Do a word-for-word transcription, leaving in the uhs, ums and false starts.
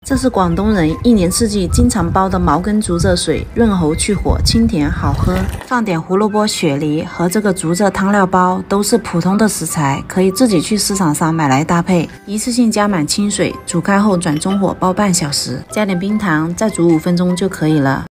这是广东人一年四季经常煲的毛根竹蔗水，润喉去火，清甜好喝。放点胡萝卜、雪梨和这个竹蔗汤料包，都是普通的食材，可以自己去市场上买来搭配。一次性加满清水，煮开后转中火煲半小时，加点冰糖，再煮五分钟就可以了。